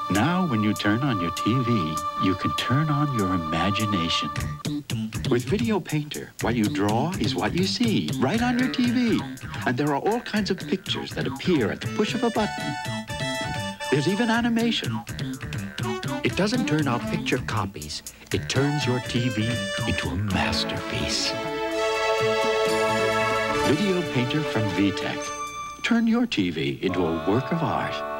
Now, when you turn on your TV, you can turn on your imagination. With Video Painter, what you draw is what you see, right on your TV. And there are all kinds of pictures that appear at the push of a button. There's even animation. It doesn't turn out picture copies. It turns your TV into a masterpiece. Video Painter from VTech. Turn your TV into a work of art.